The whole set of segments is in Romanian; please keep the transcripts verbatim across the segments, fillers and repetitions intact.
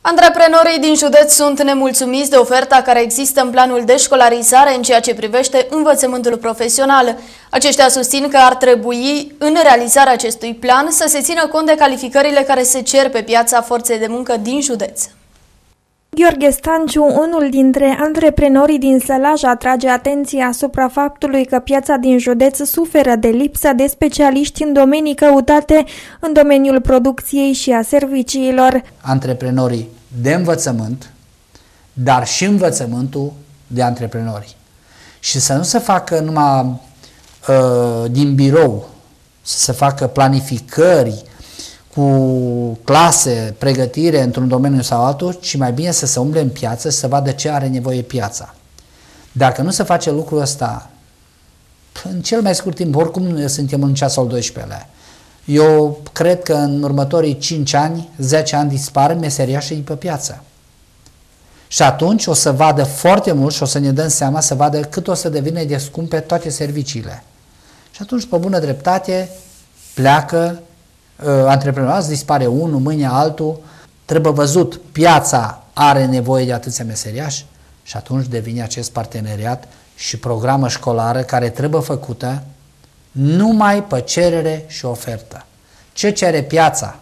Antreprenorii din județ sunt nemulțumiți de oferta care există în planul de școlarizare în ceea ce privește învățământul profesional. Aceștia susțin că ar trebui, în realizarea acestui plan, să se țină cont de calificările care se cer pe piața forței de muncă din județ. Gheorghe Stanciu, unul dintre antreprenorii din Sălaj, atrage atenția asupra faptului că piața din județ suferă de lipsa de specialiști în domenii căutate în domeniul producției și a serviciilor. Antreprenorii de învățământ, dar și învățământul de antreprenori. Și să nu se facă numai uh, din birou, să se facă planificări cu clase, pregătire într-un domeniu sau altul, ci mai bine să se umble în piață, să vadă ce are nevoie piața. Dacă nu se face lucrul ăsta, în cel mai scurt timp, oricum suntem în ceasul al doisprezecelea, eu cred că în următorii cinci ani, zece ani dispar meseriașii pe piață. Și atunci o să vadă foarte mult și o să ne dăm seama să vadă cât o să devină de scumpe toate serviciile. Și atunci, pe bună dreptate, pleacă uh, antreprenoriați, dispare unul, mâine altul, trebuie văzut, piața are nevoie de atâția meseriași și atunci devine acest parteneriat și programă școlară care trebuie făcută numai pe cerere și ofertă. Ce cere piața?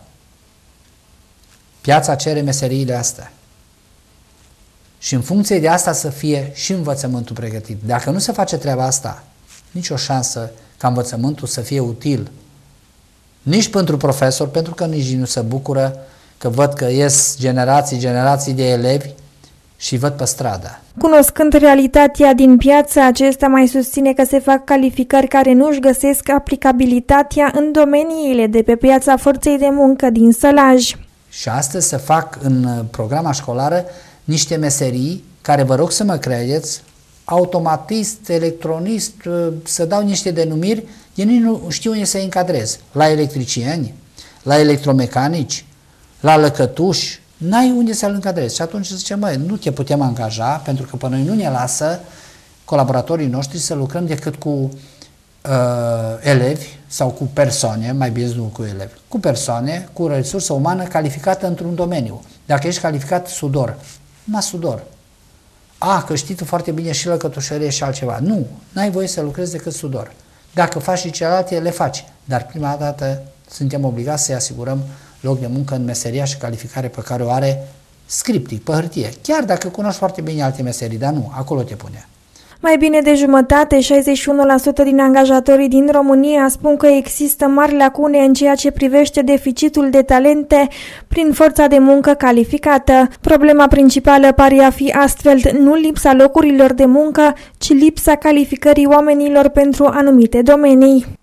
Piața cere meseriile astea. Și în funcție de asta să fie și învățământul pregătit. Dacă nu se face treaba asta, nicio șansă ca învățământul să fie util nici pentru profesor, pentru că nici nu se bucură că văd că ies generații, generații de elevi și văd pe stradă. Cunoscând realitatea din piață, acesta mai susține că se fac calificări care nu își găsesc aplicabilitatea în domeniile de pe piața forței de muncă din Sălaj. Și astăzi se fac în programa școlară niște meserii care, vă rog să mă credeți, automatist, electronist, să dau niște denumiri, eu nici nu știu unde să-i încadrez. La electricieni, la electromecanici, la lăcătuși, n-ai unde să-l încadrezi. Și atunci zice, măi, nu te putem angaja, pentru că pe noi nu ne lasă colaboratorii noștri să lucrăm decât cu uh, elevi sau cu persoane, mai bine nu cu elevi, cu persoane, cu resursă umană calificată într-un domeniu. Dacă ești calificat sudor, numai sudor. A, că știi tu foarte bine și lăcătușărie și altceva. Nu, n-ai voie să lucrezi decât sudor. Dacă faci și celelalte, le faci. Dar prima dată suntem obligați să-i asigurăm loc de muncă în meseria și calificare pe care o are scriptic, pe hârtie. Chiar dacă cunoști foarte bine alte meserii, dar nu, acolo te pune. Mai bine de jumătate, șaizeci și unu la sută din angajatorii din România spun că există mari lacune în ceea ce privește deficitul de talente prin forța de muncă calificată. Problema principală pare a fi astfel nu lipsa locurilor de muncă, ci lipsa calificării oamenilor pentru anumite domenii.